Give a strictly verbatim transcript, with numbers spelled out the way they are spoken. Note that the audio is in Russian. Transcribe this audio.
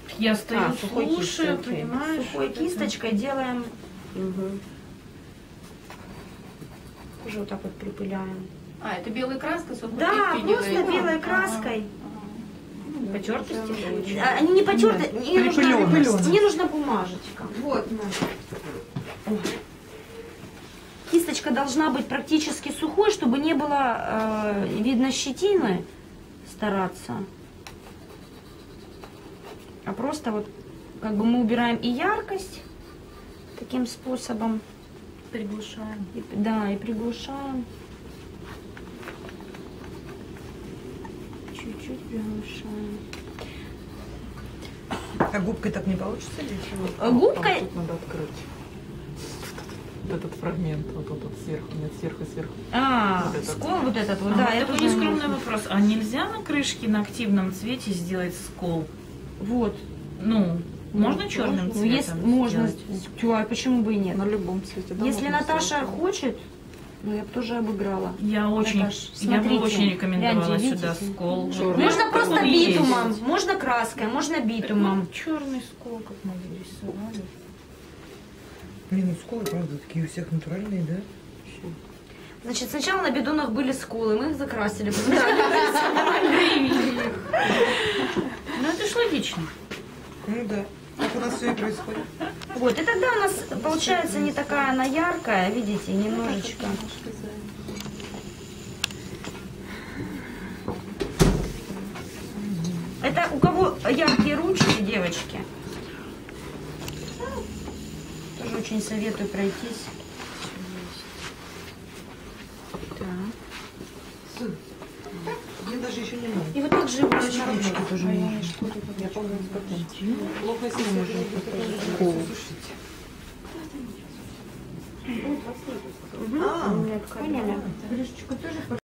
Я стою, А, сухой слушаю, кисточкой. понимаешь? Сухой кисточкой делаем, Угу. уже вот так вот припыляем. А, это белая краска, сухой Да, кистью просто делаете? белой Ага. краской. Потертости? А, Они не потерты, не нужна, Припылённость. не нужна бумажечка. Вот. Кисточка должна быть практически сухой, чтобы не было э, видно щетины, стараться. А просто вот как бы мы убираем и яркость таким способом. Приглушаем. И, да, и приглушаем. Чуть-чуть приглушаем. А губкой так не получится или чего? А губкой- А, тут надо открыть. Вот этот фрагмент, вот этот сверху, нет, сверху, сверху. А, Вот этот. скол вот этот вот, А, да, вот это такой уже нескромный можно. вопрос. А нельзя на крышке на активном цвете сделать скол? Вот. Ну, можно черным Ну, цветом есть, можно, сделать? Тю, а почему бы и нет? На любом цвете, да? Если можно Наташа сделать. хочет, ну я бы тоже обыграла. Я очень, Наташ, я бы смотрите, очень рекомендовала гляньте, сюда видите? скол. Чёрный. Можно Вот просто он есть. битумом, можно краской, можно битумом. Черный скол, как мы рисовали. Не, ну сколы, правда, такие у всех натуральные, да? Значит, сначала на бидонах были сколы, мы их закрасили. потом- Ну это ж логично. Ну да. Так у нас все и происходит. Вот, и тогда у нас получается не такая она яркая, видите, немножечко. Это у кого яркие ручки, девочки? Тоже очень советую пройтись. Мне даже еще не надо. И вот так же его Ручки раскручивать. тоже можно. Я помню, Плохо, если можно Скол. сушить. Поняли?